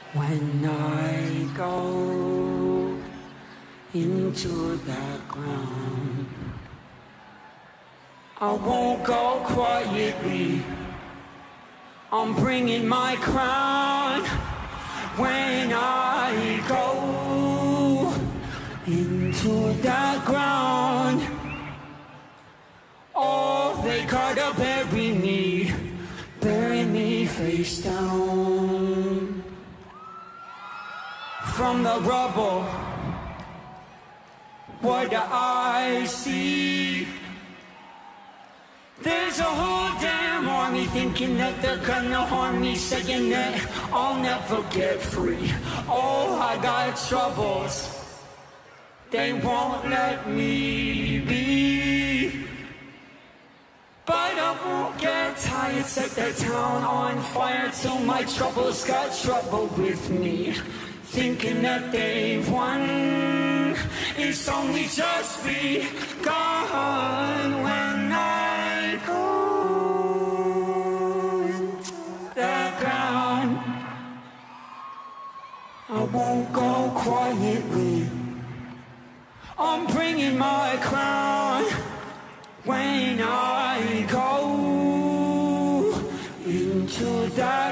When I go into the ground, I won't go quietly. I'm bringing my crown. When I go into the ground, oh, they gotta bury me face down. From the rubble, what do I see? There's a whole damn army thinking that they're gonna harm me, saying that I'll never get free. Oh, I got troubles, they won't let me be. But I won't get tired, set the town on fire till my troubles got trouble with me. Thinking that they've won, it's only just begun. When I go into the ground, I won't go quietly. I'm bringing my crown. When I go into the